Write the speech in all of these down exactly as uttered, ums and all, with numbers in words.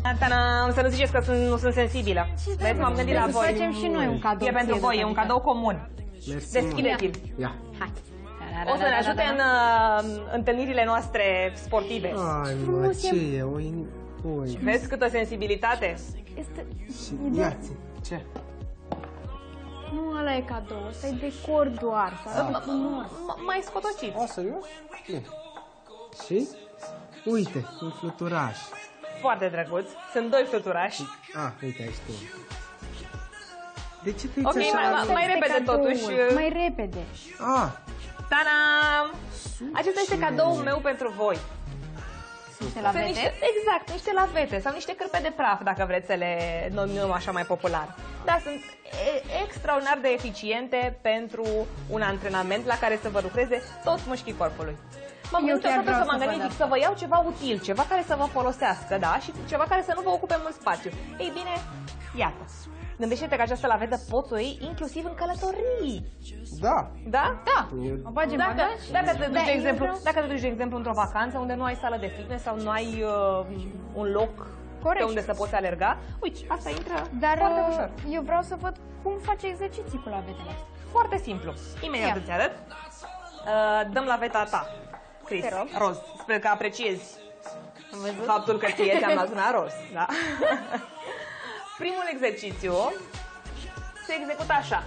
Tana, să nu ziceți că sunt, nu sunt sensibilă. Vezi, m-am gândit la voi. Să facem și noi un cadou. E pentru voi, e un cadou comun. Deschideți-l. Ia. Hai. O să ne ajute în uh, întâlnirile noastre sportive. Ai, mă, ce e? O Oi. Vezi câtă sensibilitate? Este... Ia-ți. Ce? Nu, ăla e cadou, ăsta e decor doar. Mai scotocit. O, serios? Bine. Și? Uite, un fluturaș. Foarte drăguț. Sunt doi fluturași. Ah, uite, aici tu. De ce te Ok, uiți așa? mai, mai repede totuși. Mai repede. Ah. Ta-da! Acesta este cadoul meu pentru voi. Niște lavete? Niște, exact, niște lavete sau niște cârpe de praf, dacă vreți să le numim așa mai popular. Da, sunt e, extraordinar de eficiente pentru un antrenament la care să vă lucreze toți mușchii corpului. M-am gândit odată să mă gândit să vă iau ceva util, ceva care să vă folosească, da? Și ceva care să nu vă ocupe mult spațiu. Ei bine, iată. Gândește-te că această lavetă poți să o iei inclusiv în călătorii. Da. Da? Da. O bagem dacă, bagaj? dacă, te duci, Da, de exemplu, vreau... dacă te duci, de exemplu, într-o vacanță unde nu ai sală de fitness sau nu ai uh, un loc Corect. pe unde să poți alerga, uite, asta intră Dar foarte ușor. eu vreau să văd cum face exerciții cu lavetele. Foarte simplu. Imediat îți arăt. Uh, dăm laveta ta, Cris, roz. Sper că apreciezi faptul că ție ți-am luat una roz. Da? Primul exercițiu se execută așa.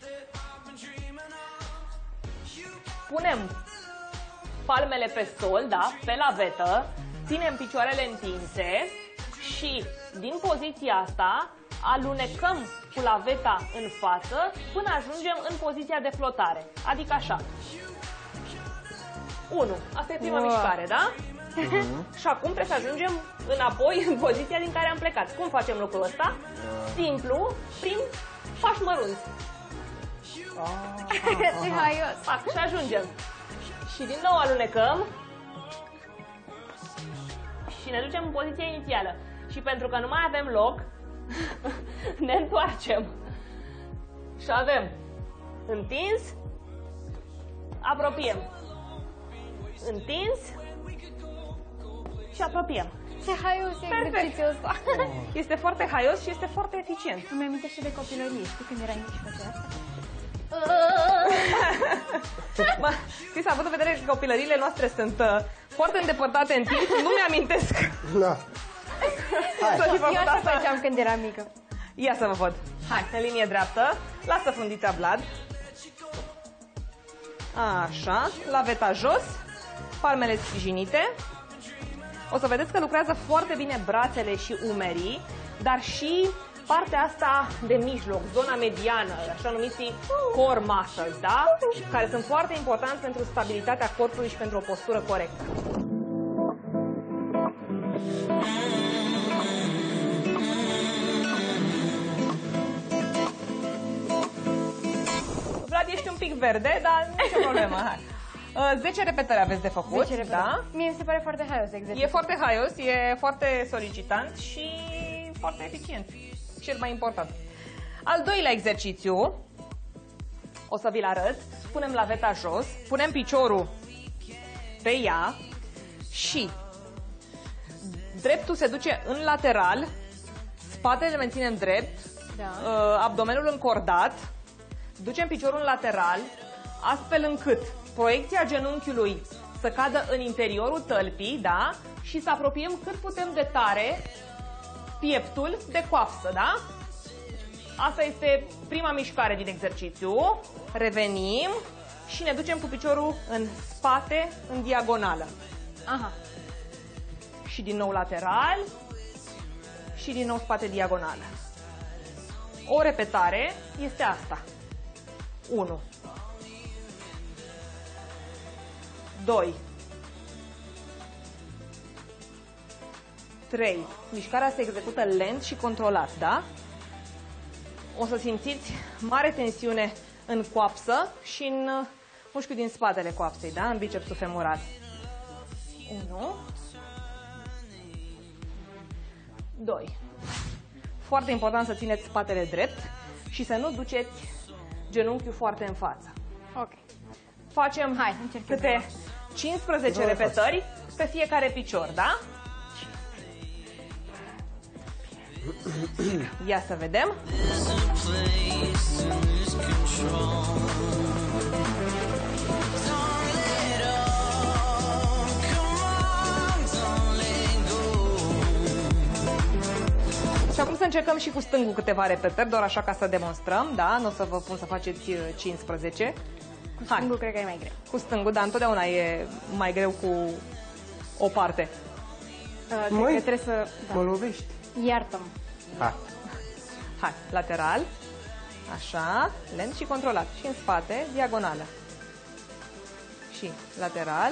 Punem palmele pe sol, da, pe lavetă, ținem picioarele întinse și din poziția asta alunecăm cu laveta în față până ajungem în poziția de flotare, adică așa. unu. Asta e prima wow. mișcare, da? Uh-huh. Și acum trebuie să ajungem înapoi în poziția din care am plecat. Cum facem lucrul ăsta? Uh. Simplu, prin pași mărunți. Ce haios! Și ajungem. Și din nou alunecăm și ne ducem în poziția inițială. Și pentru că nu mai avem loc, ne întoarcem. Și avem întins, apropiem. Întins și apropiem. Ce haios e exercițiul ăsta! Este foarte haios și este foarte eficient. Îmi amintește de copilărie. Știi când erai mici făcea asta? Mă, Cris, având în vedere că copilăriile noastre sunt uh, foarte îndepărtate în timp, nu mi-amintesc. Da. Să fi făcut Eu așa asta. făceam când eram mică. Ia să vă văd. Hai, în linie dreaptă. Lasă fundița, Vlad. Așa, laveta jos, palmele sprijinite. O să vedeți că lucrează foarte bine brațele și umerii, dar și partea asta de mijloc, zona mediană, așa numiții core muscles, da? Care sunt foarte importanți pentru stabilitatea corpului și pentru o postură corectă. Vlad, ești un pic verde, dar nicio problemă, hai. zece repetări aveți de făcut, zece da? Mie mi se pare foarte haios exercițiul. E foarte haios, e foarte solicitant și foarte eficient. Cel mai important. Al doilea exercițiu, o să vi-l arăt. Punem laveta jos, punem piciorul pe ea și dreptul se duce în lateral, spatele le menținem drept, Da. abdomenul încordat, ducem piciorul în lateral, astfel încât proiecția genunchiului să cadă în interiorul tălpii, da? Și să apropiem cât putem de tare pieptul de coapsă, da? Asta este prima mișcare din exercițiu. Revenim și ne ducem cu piciorul în spate, în diagonală. Aha. Și din nou lateral și din nou spate diagonală. O repetare este asta. unu. doi. trei. Mișcarea se execută lent și controlat, da? O să simțiți mare tensiune în coapsă și în mușchiul din spatele coapsei, da? În bicepsul femoral. unu. doi. Foarte important să țineți spatele drept și să nu duceți genunchiul foarte în față. Ok. Facem Hai, câte cincisprezece repetări pe fiecare picior, da? Ia să vedem. Și acum să încercăm și cu stângul câteva repetări, doar așa ca să demonstrăm, da? Nu o să vă pun să faceți cincisprezece. Cu stângul cred că e mai greu. Cu stângul, dar întotdeauna e mai greu cu o parte. Uh, Măi, cred că trebuie să... mă lovești. Iartă-mă. Hai. Hai, lateral. Așa, lent și controlat. Și în spate, diagonală. Și lateral.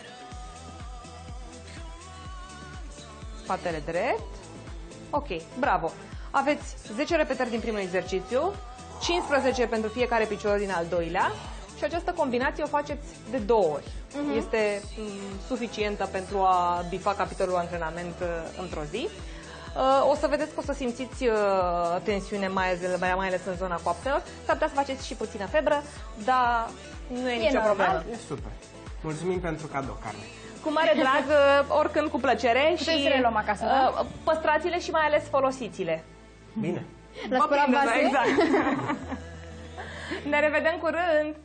Spatele drept. Ok, bravo. Aveți zece repetări din primul exercițiu, cincisprezece pentru fiecare picior din al doilea și această combinație o faceți de două ori. Uh-huh. Este m, suficientă pentru a bifa capitolul antrenament uh, într-o zi. Uh, o să vedeți că o să simțiți uh, tensiune, mai ales, mai ales în zona coaptelor. S-ar putea să faceți și puțină febră, dar nu e, e nicio normal. problemă. E super. Mulțumim pentru cadou, Carmen. Cu mare drag, uh, oricând cu plăcere. Putem și să le luăm acasă, da? uh, păstrați-le și mai ales folosiți-le. Bine. La spălat vase? Exact. Ne revedem curând!